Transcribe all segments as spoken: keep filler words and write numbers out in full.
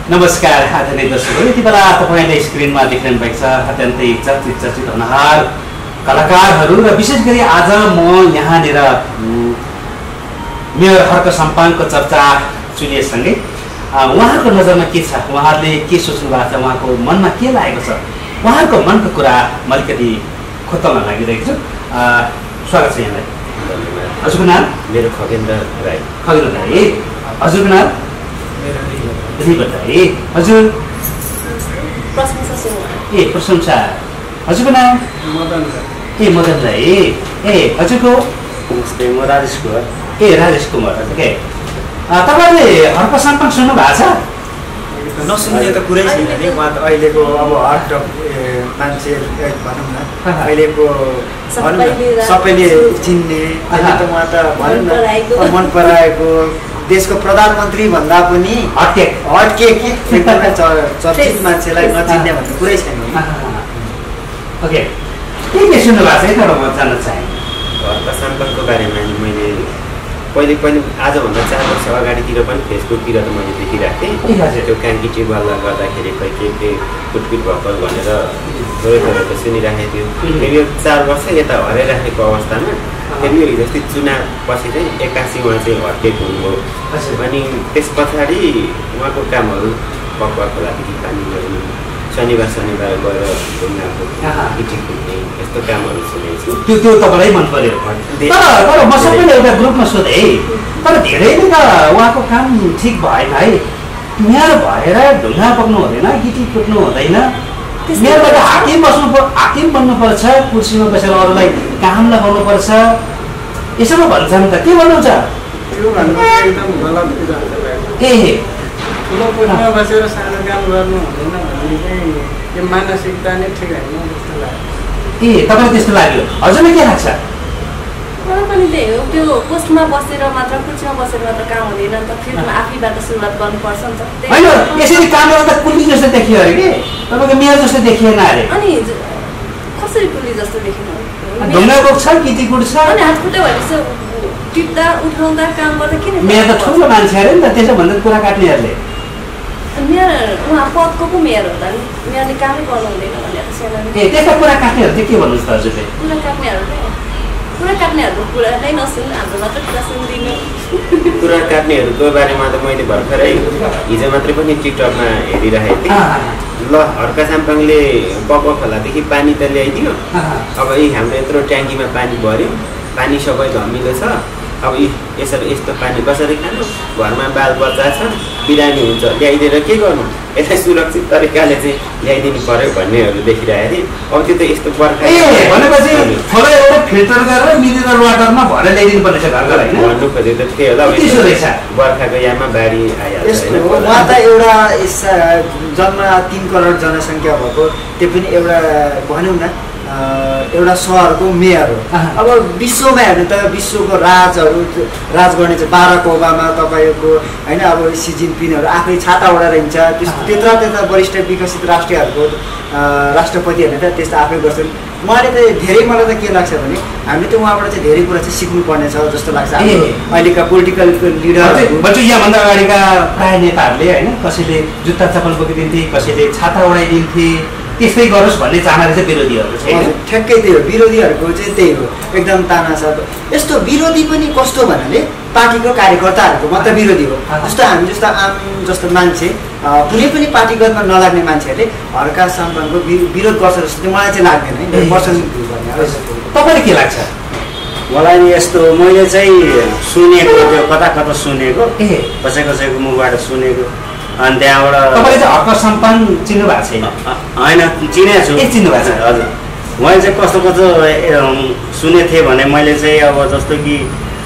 नमस्कार आदरणीय दर्शकहरू, यति बेला तपाईँले स्क्रिनमा देखिरहनु भएको छ अत्यन्तै चर्चित चर्चित हुनहार कलाकारहरू र विशेष गरी आज म यहाँनिर मेयर हर्क साम्पाङको चर्चा सुनिएसँगै उहाँको नजरमा के छ, उहाँले के सोच्नु भएको छ, उहाँको मनमा के लागेको छ, उहाँको मनको कुरा म अलिकति खोतल्न लागिरहेको छु। स्वागत छ यहाँलाई। हजुरको नाम? मेरो खगेन्द्र राई। खगेन्द्र राई। हजुरको नाम? रिबत राई। हजुर? प्रशंसा सुनवार। ए प्रशंसा। हजुरको नाम? मदन राई। ए मदन राई। ए हजुरको? नमस्ते, म राजेश कुमार। ए राजेश कुमार। ओके, तपाईँले हर्क साम्पाङ सुन्नु भएको छ? नसुन्ने त कुरै छैन नि। उहाँ त अहिलेको अब हट मान्छे भनौँ न, अहिलेको सबैले चिन्ने, अहिले त उहाँ त भनौँ न मन पराएको देशको प्रधानमन्त्री भन्दा पनि हट्के हट्के के एकदमै चर्चित मान्छेलाई नचिन्ने भन्ने कुरै छैन। ओके, के के सुन्नु भएको छ तर म जान्न चाहेँ। हर्क साम्पाङको बारेमा मैले पहिले पहिले आजभन्दा चार वर्ष अगाडितिर पनि फेसबुकतिर त मैले देखिरहेको थिएँ। त्यो काङ्की टिबललाई गर्दाखेरि खै के के कुटपिट भएको भनेर थोरै थोरै त सुनिराखेको थियो। फेरि यो चार वर्ष यता हराइराखेको अवस्थामा फेरि यो हिजो चुनाव पछि चाहिँ एक्कासी उहाँ चाहिँ हट्केको हुनुभयो। अनि त्यस पछाडि उहाँको कामहरू पक्वा खोलादेखि पानी ल्याउनु, शनिबार शनिबार गएर ढुङ्गाको गिटी कुट्ने, यस्तो कामहरू सुनेको छु। त्यो त्यो तपाईँलाई मन पर्यो? तर तर म सबैले एउटा ग्रुपमा सोधेँ, तर धेरैले त उहाँको काम ठिक भएन है। मेयर भएर ढुङ्गा पक्नु हुँदैन, गिटी कुट्नु हुँदैन, मेयरबाट हाकिम बस्नु हाकिम बन्नुपर्छ, कुर्सीमा बसेर अरूलाई काम लगाउनु पर्छ, यसो भन्छन् त। के भन्नुहुन्छ? त्यो भन्नु एकदम गलत कुरा हो। ए ठुलो पोस्टमा बसेर सानो काम गर्नु हुँदैन भन्ने चाहिँ यो मानसिकता नै ठिक होइन जस्तो लाग्यो। ए तपाईँलाई त्यस्तो लाग्यो? हजुरलाई के लाग्छ? मलाई पनि त्यही हो, त्यो पोस्टमा बसेर मात्र कुर्सीमा बसेर मात्र काम हुँदैन नि त, फिल्डमा आफैबाट सुरुवात गर्नुपर्छ नि त। होइन, यसरी काम गर्दा कुली जस्तो देखियो अरे कि तपाईँको मेयर जस्तो देखिएन अरे। अनि कसरी कुली जस्तो देखिनु? ढुङ्गा बोक्छ, गिटी कुट्छ, अनि हातखुट्टा भएपछि टिप्दा उठाउँदा काम गर्दा किन? मेयर त ठुलो मान्छे अरे नि त, त्यसो भन्दा कुरा काट्नेहरूले। मेयर उहाँ पदको पो मेयर हो त नि, मेयरले कामै गर्नु हुँदैन भनेर सेनाले। ए त्यस्ता कुरा काट्नेहरू चाहिँ के भन्नुहोस् त हजुरले? कुरा काट्नेहरू कुरा काट्नेहरूको कुरा नै नसुन्, हाम्रो मात्र कुरा सुनिदिनु। कुरा काट्नेहरूको बारेमा त मैले भर्खरै हिजो मात्रै पनि टिकटकमा हेरिरहेको थिएँ। ल हर्क साम्पाङले पक्वा खोलादेखि पानी त ल्याइदियो, अब यी हाम्रो यत्रो ट्याङ्कीमा पानी भर्यो, पानी सबै धमिलो छ, अब यी यसरी यस्तो पानी कसरी खानु, घरमा बाल बच्चा छ, बिरामी हुन्छ, ल्याइदिएर के गर्नु, यसलाई सुरक्षित तरिकाले चाहिँ ल्याइदिनु पर्यो भन्नेहरू देखिरहेको थिएँ। अब त्यो त यस्तो बर्खा भनेपछि थोरै एउटा फिल्टर गरेर मिनरल वाटरमा भरेर ल्याइदिनु पर्ने छ घर घर, होइन? भन्नु खोजेको त त्यही होला। बर्खाको याममा बाढी आइहाल्छ। उहाँ त एउटा जन्म तिन करोड जनसङ्ख्या भएको, त्यो पनि एउटा भनौँ न एउटा सहरको मेयर हो। अब विश्वमा हेर्नु त विश्वको राजहरू राज गर्ने चाहिँ बाराक ओबामा तपाईँको होइन, अब सी जिनपिङहरू आफै छाता ओढाएर हिँड्छ, त्यस्तो त्यत्रा त्यत्रा वरिष्ठ विकसित राष्ट्रहरूको राष्ट्रपतिहरूले त त्यस्तो आफै गर्छन्। उहाँले त धेरै, मलाई त के लाग्छ भने हामीले त उहाँबाट चाहिँ धेरै कुरा चाहिँ सिक्नुपर्ने छ जस्तो लाग्छ। अहिलेका पोलिटिकल लिडरहरू बच्चु यहाँभन्दा अगाडिका प्रायः नेताहरूले होइन, कसैले जुत्ता चप्पल बोकिदिन्थे, कसैले छाता ओढाइदिन्थे, त्यस्तै गरोस् भन्ने चाहना रहेछ विरोधीहरू चाहिँ। ठ्याक्कै त्यही हो, विरोधीहरूको चाहिँ त्यही हो, एकदम ताना छ। यस्तो विरोधी पनि कस्तो भन्नाले पार्टीको कार्यकर्ताहरूको मात्र विरोधी हो। जस्तो हामी जस्तो आम जस्तो मान्छे, कुनै पनि पार्टीगतमा नलाग्ने मान्छेहरूले हर्क साम्पाङको विरोध गर्छ जस्तो चाहिँ मलाई चाहिँ लाग्दैन है, पर्सनल भ्यू भन्ने। तपाईँलाई के लाग्छ? मलाई नि यस्तो मैले चाहिँ सुनेको, त्यो कता कता सुनेको, कसै कसैको मुखबाट सुनेको, अनि त्यहाँबाट तपाईँले चाहिँ हर्क साम्पाङ चिन्नु भएको छैन? होइन, चिनेको छु। ए चिन्नु भएको छ? हजुर, मैले चाहिँ कस्तो कस्तो सुनेको थिएँ भने मैले चाहिँ अब जस्तो कि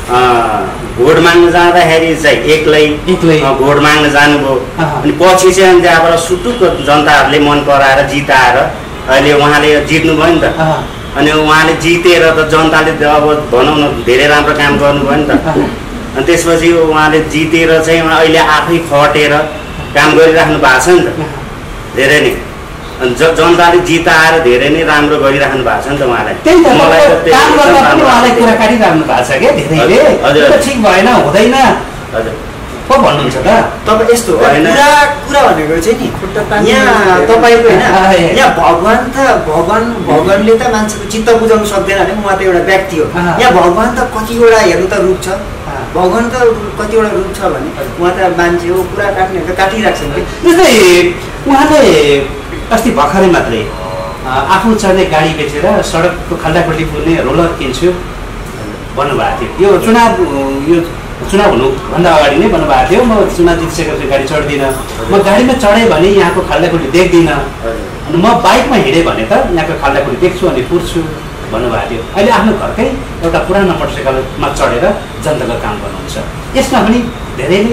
भोट माग्न जाँदाखेरि चाहिँ एक्लै एक्लै भोट माग्न जानुभयो, अनि पछि चाहिँ त्यहाँबाट सुटुक्क जनताहरूले मन पराएर जिताएर अहिले उहाँले जित्नुभयो नि त। अनि उहाँले जितेर त जनताले अब भनौँ न धेरै राम्रो काम गर्नुभयो नि त। अनि त्यसपछि उहाँले जितेर चाहिँ अहिले आफै खटेर काम गरिराख्नु भएको छ नि त धेरै नै। अनि ज जनताले जिताएर धेरै नै राम्रो गरिराख्नु भएको छ नि त उहाँलाई। त्यही त मलाई काम गर्दा पनि उहाँलाई कुरा काटिराख्नु भएको छ क्या धेरैले। त्यो ठिक भएन, हुँदैन। हजुर को भन्नुहुन्छ त? तपाईँ यस्तो कुरा कुरा भनेको चाहिँ नि यहाँ तपाईँको होइन यहाँ भगवान् त भगवान् भगवान्ले त मान्छेको चित्त बुझाउनु सक्दैन भने उहाँ त एउटा व्यक्ति हो। यहाँ भगवान् त कतिवटा हेर्नु त रूप छ, भगवान् त कतिवटा रूप छ भने उहाँ त मान्छे हो, कुरा काट्ने त काटिरहेको छ नि। जस्तै उहाँले अस्ति भर्खरै मात्रै आफू चढ्ने गाडी बेचेर सडकको खल्डाखुल्डी पुर्ने रोलर किन्छु भन्नुभएको थियो। यो चुनाव यो चुनाव हुनुभन्दा अगाडि नै भन्नुभएको थियो, म चुनाव जितिसकेपछि गाडी चढ्दिनँ, म गाडीमा चढेँ भने यहाँको खाल्डाखुल्डी देख्दिनँ, अनि म बाइकमा हिँडेँ भने त यहाँको खाल्डाखुल्डी देख्छु अनि पुर्छु भन्नुभएको थियो। अहिले आफ्नो घरकै एउटा पुरानो मोटरसाइकलमा चढेर जनताको काम गर्नुहुन्छ। यसमा पनि धेरैले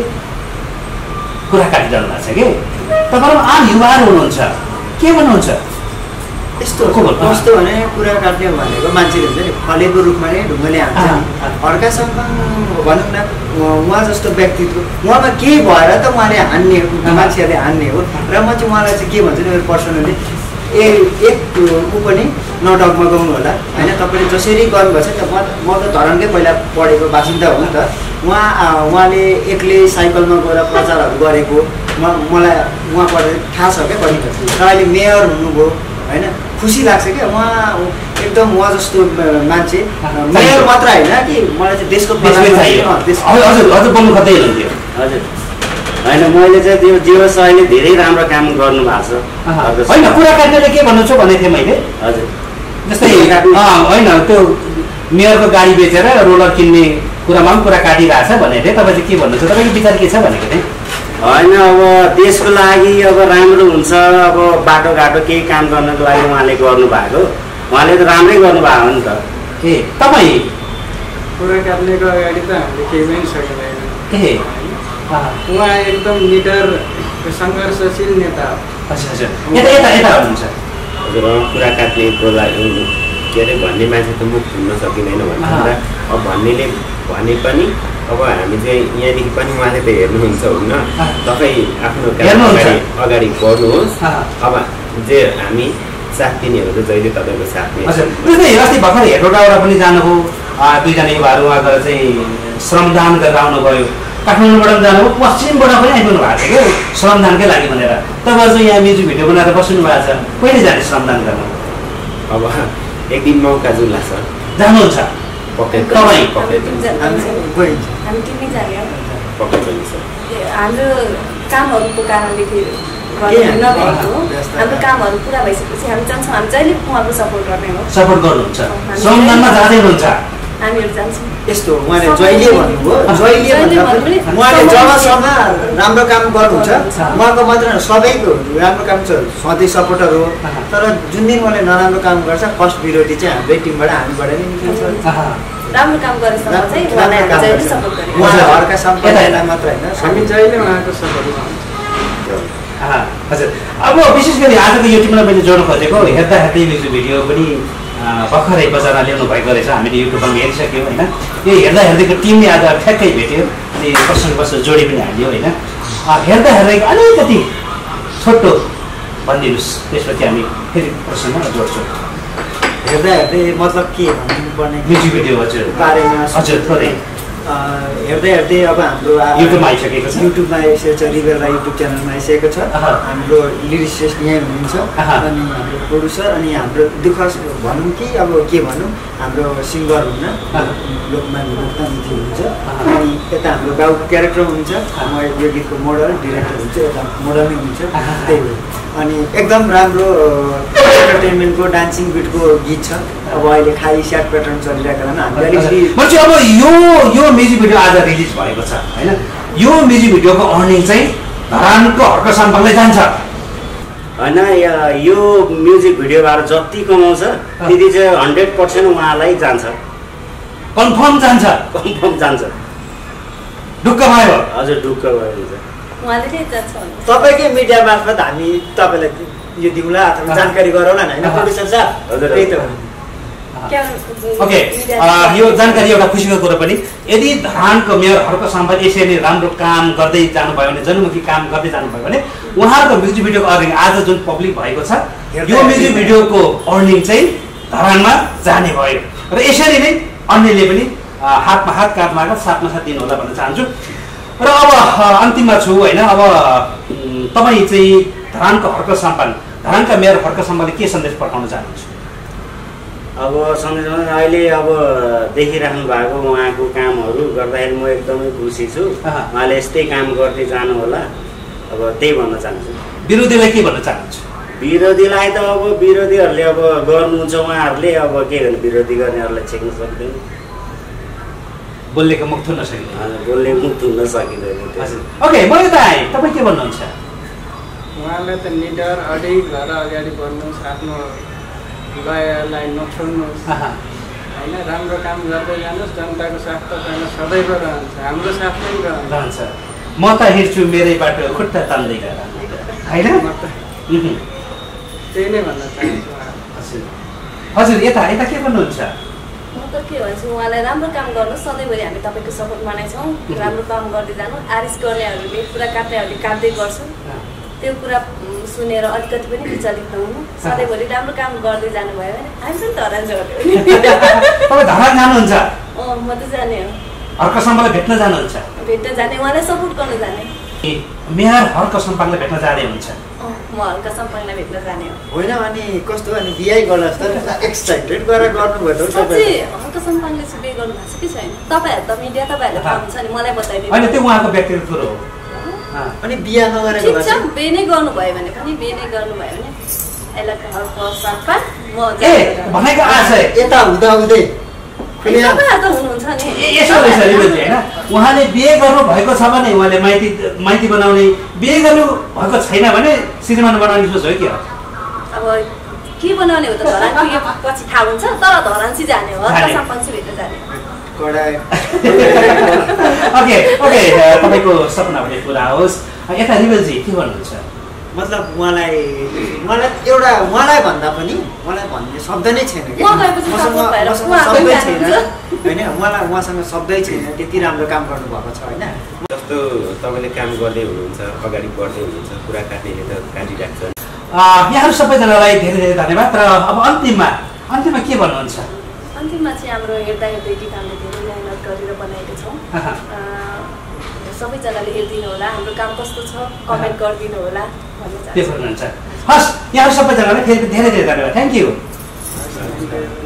कुरा काटिरहनु भएको छ कि तपाईँहरू आम युवाहरू हुनुहुन्छ, के भन्नुहुन्छ? यस्तो कस्तो भने कुरा काट्ने भनेको मान्छेले हुन्छ नि फलेको रूपमा नै ढुङ्गाले हान्छ नि। अर्कासँग भनौँ न उहाँ जस्तो व्यक्तित्व उहाँमा केही भएर त उहाँले हान्ने मान्छेहरूले हान्ने हो। र म चाहिँ उहाँलाई चाहिँ के भन्छु नि मेरो पर्सनली ए एक ऊ पनि नडगमगाउनु होला होइन। तपाईँले जसरी गर्नुभएको छ नि त म म त धरानकै पहिला पढेको बासिन्दा हो नि त। उहाँ उहाँले एक्लै साइकलमा गएर प्रचारहरू गरेको म मलाई उहाँ पढेर थाहा छ क्या कति। र अहिले मेयर हुनुभयो होइन, खुसी लाग्छ क्या। उहाँ एकदम उहाँ जस्तो मान्छे मेयर मात्र होइन कि मलाई चाहिँ देशको हजुर बोल्नु खोज्दै हुनुहुन्थ्यो। हजुर होइन मैले चाहिँ त्यो जीवस अहिले धेरै राम्रो काम गर्नु भएको छ होइन। कुरा काट्नेले के भन्नु छु भनेको थिएँ मैले। हजुर जस्तै होइन त्यो मेयरको गाडी बेचेर रोलर किन्ने कुरामा पनि कुरा काटिरहेछ भनेको थिएँ। तपाईँ चाहिँ के भन्नुहुन्छ, तपाईँको विचार के छ भनेको थिएँ? होइन अब देशको लागि अब राम्रो हुन्छ, अब बाटोघाटो केही काम गर्नको लागि उहाँले गर्नुभएको, उहाँले त राम्रै गर्नुभएको हो नि त। ए तपाईँ कुरा काट्नेको अगाडि त हामीले केही पनि सकिँदैन। ए उहाँ एकदम निडर सङ्घर्षशील नेता हो। अच्छा अच्छा यता यता यता हुनुहुन्छ। हजुर कुरा काट्नेको लागि के अरे भन्ने मान्छे त मुख खुल्न सकिँदैन भन्छ। अब भन्नेले भने पनि अब हामी चाहिँ यहाँदेखि पनि उहाँले त हेर्नुहुन्छ हुन्न, तपाईँ आफ्नो अगाडि अगाडि बढ्नुहोस्। अब जे हामी साथ दिनेहरू त जहिले तपाईँको साथ नै। हजुर जस्तै अस्ति भर्खर हेटौँडाबाट पनि जानुभयो, दुईजना युवाहरू उहाँ गएर चाहिँ श्रमदान गरेर आउनुभयो। काठमाडौँबाट पनि जानुभयो, पश्चिमबाट पनि आइपुग्नु भएको छ क्या श्रमदानकै लागि भनेर। तपाईँहरू चाहिँ यहाँ म्युजिक भिडियो बनाएर बस्नु भएको छ, कहिले जाने श्रमदान गर्न? अब एक दिन मौका जुल्ला छ, जानुहुन्छ? पक्कै तपाईँ पक्कै हामी किन्नै जाने हो। पक्कै पनि छ। हाम्रो कामहरूको कारणले नभएको हो। हाम्रो कामहरू पुरा भइसकेपछि हामी जान्छौँ। हामी जहिले उहाँको सपोर्ट गर्ने हो। सपोर्ट गर्नुहुन्छ? श्रमदानमा जाँदै हुनुहुन्छ? हामीहरू जान्छौँ। यस्तो उहाँले जहिले भन्नुभयो, जहिले भन्दा पनि उहाँले जबसम्म राम्रो काम गर्नुहुन्छ उहाँको मात्र सबैको राम्रो काम छ, सधैँ सपोर्टर हो। तर जुन दिन उहाँले नराम्रो काम गर्छ फर्स्ट विरोधी चाहिँ हाम्रै टिमबाट हामीबाट नै निक्लिन्छ। राम्रो काम गरेसम्म चाहिँ उहाँलाई हामी जहिले सपोर्ट गरेँ। उहाँलाई अर्का सम्प्रदायलाई मात्र होइन, हामी जहिले उहाँको सपोर्टमा हुन्छ। हजुर अब विशेष गरी आजको यो टिमलाई मैले जोड्न खोजेको हेर्दा हेर्दै म्युजिक भिडियो पनि भर्खरै बजारमा ल्याउनु भएको रहेछ। हामीले युट्युबमा हेरिसक्यौँ होइन। यो हेर्दा हेर्दैको टिमले आज ठ्याक्कै भेट्यो, अनि प्रसङ्ग प्रसङ्ग जोडी पनि हाल्यो होइन। हेर्दा हेर्दै अलिकति छोटो भनिदिनुहोस्, त्यसपछि हामी फेरि प्रसङ्गमा जोड्छौँ। हेर्दा हेर्दै मतलब के भनिदिनु पर्ने म्युजिक भिडियो हजुर बारेमा हजुर थोरै हेर्दै हेर्दै अब हाम्रो युट्युबमा आइसकेको छ। युट्युबमा आइसकेको छ, रिभर राई युट्युब च्यानलमा आइसकेको छ। हाम्रो लिरिसिस्ट यहीँ हुनुहुन्छ अनि हाम्रो प्रोड्युसर अनि हाम्रो दुःख भनौँ कि अब के भनौँ हाम्रो सिङ्गर हुन्न लोकमान मुक्तानजी हुनुहुन्छ। अनि यता हाम्रो गाउँको क्यारेक्टर हुनुहुन्छ, म यो गीतको मोडल डिरेक्टर हुन्छ, यता मोडल नै हुन्छ। त्यही हो। अनि एकदम राम्रो इन्टरटेनमेन्टको डान्सिङ बिटको गीत छ। अब अहिले खाली स्याट प्याटर्न चलिरहेको बेलामा हामीले अलिकति मान्छे अब यो यो म्युजिक भिडियो आज रिलिज भएको छ होइन। यो म्युजिक भिडियोको अर्निङ चाहिँ धरानको हर्क साम्पाङलाई जान्छ होइन। यो म्युजिक भिडियोबाट जति कमाउँछ त्यति चाहिँ हन्ड्रेड पर्सेन्ट उहाँलाई जान्छ, कन्फर्म जान्छ, कन्फर्म जान्छ। ढुक्क भयो? हजुर ढुक्क भयो। उहाँले नै जान्छ। तपाईँकै मिडिया मार्फत हामी तपाईँलाई यो दिउँला अथवा जानकारी गराउला होइन प्रोड्युसर साहब? हजुर त्यही त। ओके यो जानकारी एउटा खुसीको कुरो पनि, यदि धरानको मेयर हर्क साम्पाङ यसरी राम्रो काम गर्दै जानुभयो भने, जनमुखी काम गर्दै जानुभयो भने उहाँहरूको म्युजिक भिडियोको अर्निङ आज जुन पब्लिक भएको छ यो म्युजिक भिडियोको अर्निङ चाहिँ धरानमा जाने भयो। र यसरी नै अन्यले पनि हातमा हात काँधमा काँध साथमा साथ दिनु होला भन्न चाहन्छु। र अब अन्तिममा छु होइन, अब तपाईँ चाहिँ धरानको हर्क साम्पान धरानका मेयर हर्क साम्पानले के सन्देश पठाउन चाहनुहुन्छ? अब सन्देश अहिले अब देखिराख्नु भएको उहाँको कामहरू गर्दाखेरि म एकदमै खुसी छु। उहाँले यस्तै काम गर्दै जानु होला, अब त्यही भन्न चाहन्छु। विरोधीलाई के भन्न चाहन्छु? विरोधीलाई त अब विरोधीहरूले अब गर्नुहुन्छ, उहाँहरूले अब के गर्नु, विरोधी गर्नेहरूलाई छेक्न सक्दैन, बोल्नेको मुख थुन्न सकिँदैन, बोल्ने मुख थुन्न सकिँदैन। ओके, म यता आएँ, तपाईँ के भन्नुहुन्छ? उहाँलाई त निडर अडिग भएर अगाडि बढ्नुहोस्, आफ्नो लयलाई नछोड्नुहोस् होइन, राम्रो काम गर्दै जानुहोस्, जनताको साथ तपाईँको सदैव रहन्छ, हाम्रो साथ नै रहन्छ। म त हेर्छु मेरैबाट खुट्टा तान्दै गएर होइन, म त त्यही नै भन्न चाहन्छु। हजुर हजुर यता यता के भन्नुहुन्छ? म त के भन्छु, उहाँलाई राम्रो काम गर्नुहोस्, सधैँभरि हामी तपाईँको सपोर्टमा नै छौँ। राम्रो काम गर्दै जानु, आरिस गर्नेहरूले कुरा काट्नेहरूले काट्दै गर्छन्, त्यो कुरा सुनेर अलिकति पनि विचलित नहुनु, सधैँभरि राम्रो काम गर्दै जानुभयो भने हामी पनि धरान जाने। तपाईँ धरान जानुहुन्छ? अँ, म त जाने हो। हर्क साम्पानलाई भेट्न जानुहुन्छ? भेट्न जाने, उहाँलाई सपोर्ट गर्न जाने। मेयर हर्क साम्पानलाई भेट्न जाने हुन्छ? म हर्क साम्पानलाई भेट्न जाने हो। होइन अनि कस्तो अनि बिहे गर्न जस्तो एक्साइटेड गरेर गर्नुभयो त तपाईँ? हर्क साम्पानले चाहिँ बिहे गर्नु भएको छ कि छैन? तपाईँहरू त मिडिया तपाईँहरूले थाहा हुन्छ नि, मलाई बताइदिनु। होइन, त्यो उहाँको व्यक्तिगत कुरो हो। अनि बिहा नगरेको ठिक छ, बिहे नै गर्नुभयो भने पनि बिहे नै गर्नुभयो भने यसलाई हर्क साम्पान म ए भनेको आशय यता हुँदा हुँदै तपाईँहरू त हुनुहुन्छ नि। यसो रहेछ होइन, उहाँले बिहे गर्नु भएको छ भने उहाँले माइती माइती बनाउने, बिहे गर्नु भएको छैन भने श्रीमान बनाउने सोच हो कि? अब के बनाउने हो त धरान पछि थाहा हुन्छ, तर धरानसी जाने हो, हर्क साम्पानसी भेट्न जाने हो। ओके ओके, तपाईँको सपना भने पुरा होस्। यता रिबलजी के भन्नुहुन्छ? मतलब उहाँलाई मलाई एउटा उहाँलाई भन्दा पनि मलाई भन्ने शब्द नै छैन कि, शब्दै छैन होइन, उहाँलाई उहाँसँग शब्दै छैन, त्यति राम्रो काम गर्नुभएको छ होइन। जस्तो तपाईँले काम गर्दै हुनुहुन्छ, अगाडि बढ्दै हुनुहुन्छ, कुरा काट्नेले त काटिराख्छ। यहाँहरू सबैजनालाई धेरै धेरै धन्यवाद। र अब अन्तिममा अन्तिममा के भन्नुहुन्छ? अन्तिममा चाहिँ हाम्रो हेर्दा हेर्दै गीत हामीले धेरै मेहनत गरेर बनाएको छौँ, सबैजनाले हेरिदिनु होला, हाम्रो काम कस्तो छ कमेन्ट गरिदिनु होला भन्ने चाहन्छु। हस्, यहाँहरू सबैजनालाई फेरि धेरै धेरै धन्यवाद। Thank you.